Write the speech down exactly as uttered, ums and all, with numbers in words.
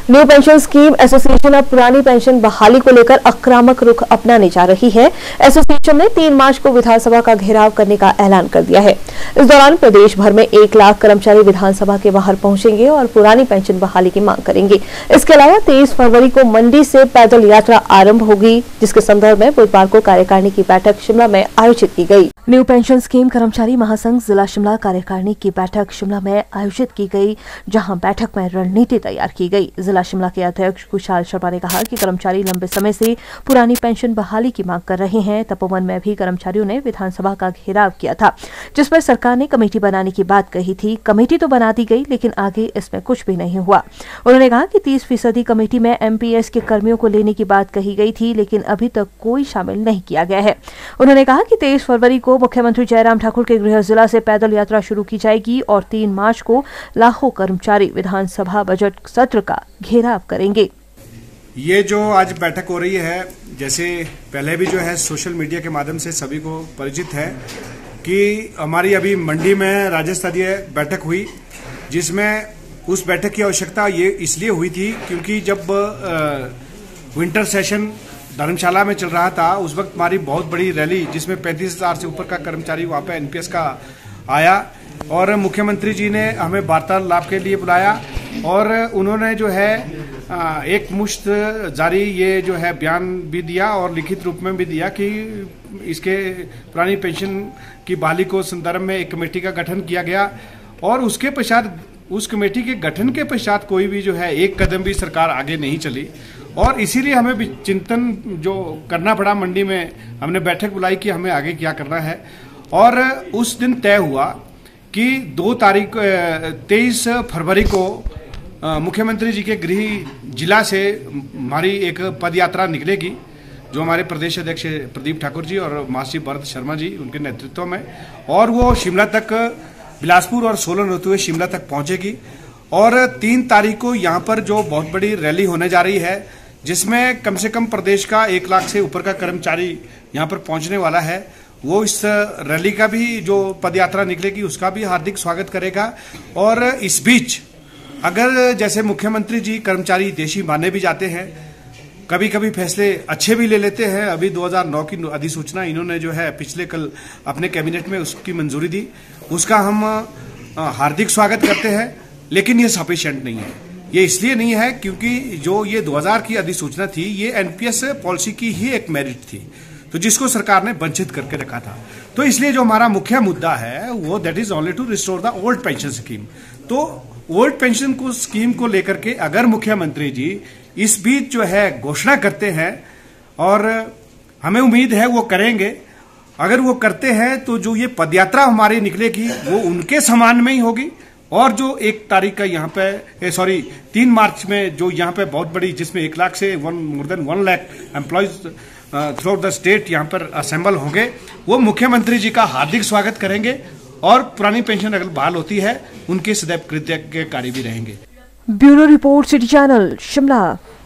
New pension scheme association अब पुरानी pension बहाली को लेकर आक्रामक रुख अपनाने जा रही है। एसोसिएशन ने तीन मार्च को विधानसभा का घेराव करने का ऐलान कर दिया है। इस दौरान प्रदेश भर में एक लाख कर्मचारी विधानसभा के बाहर पहुंचेंगे और पुरानी पेंशन बहाली की मांग करेंगे। इसके अलावा तेईस फरवरी को मंडी से पैदल यात्रा आरंभ होगी, जिसके संदर्भ में बुधवार को कार्यकारिणी की बैठक शिमला में आयोजित की गई। न्यू पेंशन स्कीम कर्मचारी महासंघ जिला शिमला कार्यकारिणी की बैठक शिमला में आयोजित की गई, जहां बैठक में रणनीति तैयार की गई। जिला शिमला के अध्यक्ष कुशाल शर्मा ने कहा कि कर्मचारी लंबे समय से पुरानी पेंशन बहाली की मांग कर रहे हैं। तपोवन में भी कर्मचारियों ने विधानसभा का घेराव किया था, जिस पर सरकार ने कमेटी बनाने की बात कही थी। कमेटी तो बना दी गई, लेकिन आगे इसमें कुछ भी नहीं हुआ। उन्होंने कहा कि तीस फीसदी कमेटी में एमपीएस के कर्मियों को लेने की बात कही गई थी, लेकिन अभी तक कोई शामिल नहीं किया गया है। उन्होंने कहा कि तेईस फरवरी को मुख्यमंत्री जयराम ठाकुर के गृह जिला से पैदल यात्रा शुरू की जाएगी और तीन मार्च को लाखों कर्मचारी विधानसभा बजट सत्र का घेराव करेंगे। ये जो आज बैठक हो रही है, जैसे पहले भी जो है सोशल मीडिया के माध्यम से सभी को परिचित है कि हमारी अभी मंडी में राज्य स्तरीय बैठक हुई, जिसमें उस बैठक की आवश्यकता ये इसलिए हुई थी क्योंकि जब आ, विंटर सेशन धर्मशाला में चल रहा था, उस वक्त हमारी बहुत बड़ी रैली जिसमें पैंतीस हजार से ऊपर का कर्मचारी वहाँ पे एनपीएस का आया और मुख्यमंत्री जी ने हमें वार्तालाप के लिए बुलाया और उन्होंने जो है एक मुश्त जारी ये जो है बयान भी दिया और लिखित रूप में भी दिया कि इसके पुरानी पेंशन की बहाली को संदर्भ में एक कमेटी का गठन किया गया और उसके पश्चात उस कमेटी के गठन के पश्चात कोई भी जो है एक कदम भी सरकार आगे नहीं चली और इसीलिए हमें भी चिंतन जो करना पड़ा। मंडी में हमने बैठक बुलाई कि हमें आगे क्या करना है और उस दिन तय हुआ कि दो तारीख तेईस फरवरी को मुख्यमंत्री जी के गृह जिला से हमारी एक पद यात्रा निकलेगी, जो हमारे प्रदेश अध्यक्ष प्रदीप ठाकुर जी और महासचिव भरत शर्मा जी उनके नेतृत्व में, और वो शिमला तक बिलासपुर और सोलन होते हुए शिमला तक पहुंचेगी और तीन तारीख को यहाँ पर जो बहुत बड़ी रैली होने जा रही है, जिसमें कम से कम प्रदेश का एक लाख से ऊपर का कर्मचारी यहाँ पर पहुंचने वाला है, वो इस रैली का भी जो पदयात्रा निकलेगी उसका भी हार्दिक स्वागत करेगा। और इस बीच अगर जैसे मुख्यमंत्री जी कर्मचारी देशी माने भी जाते हैं, कभी कभी फैसले अच्छे भी ले लेते हैं। अभी दो हज़ार नौ की अधिसूचना इन्होंने जो है पिछले कल अपने कैबिनेट में उसकी मंजूरी दी, उसका हम हार्दिक स्वागत करते हैं, लेकिन ये सफिशिएंट नहीं है। ये इसलिए नहीं है क्योंकि जो ये दो हज़ार की अधिसूचना थी, ये एनपीएस पॉलिसी की ही एक मेरिट थी, तो जिसको सरकार ने वंचित करके रखा था। तो इसलिए जो हमारा मुख्य मुद्दा है वो that is only to restore the old pension scheme. तो ओल्ड पेंशन को स्कीम को लेकर के अगर मुख्यमंत्री जी इस बीच जो है घोषणा करते हैं, और हमें उम्मीद है वो करेंगे, अगर वो करते हैं तो जो ये पदयात्रा हमारी निकलेगी वो उनके सम्मान में ही होगी। और जो एक तारीख का यहाँ पे सॉरी तीन मार्च में जो यहाँ पे बहुत बड़ी, जिसमें एक लाख से one more than one lakh employees throughout the state यहाँ पर असेंबल होंगे, वो मुख्यमंत्री जी का हार्दिक स्वागत करेंगे और पुरानी पेंशन अगर बहाल होती है उनके सदैव कृतज्ञ कार्य भी रहेंगे। Bureau report, city channel, Shimla.